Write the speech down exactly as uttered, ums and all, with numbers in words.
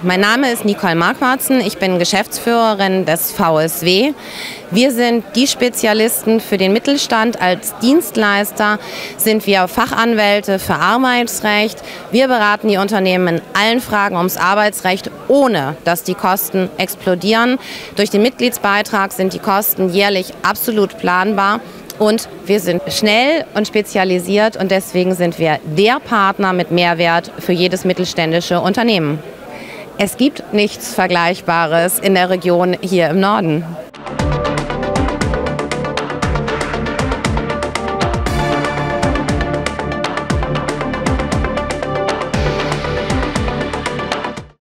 Mein Name ist Nicole Marquartzen, ich bin Geschäftsführerin des V S W. Wir sind die Spezialisten für den Mittelstand. Als Dienstleister sind wir Fachanwälte für Arbeitsrecht. Wir beraten die Unternehmen in allen Fragen ums Arbeitsrecht, ohne dass die Kosten explodieren. Durch den Mitgliedsbeitrag sind die Kosten jährlich absolut planbar. Und wir sind schnell und spezialisiert und deswegen sind wir der Partner mit Mehrwert für jedes mittelständische Unternehmen. Es gibt nichts Vergleichbares in der Region hier im Norden.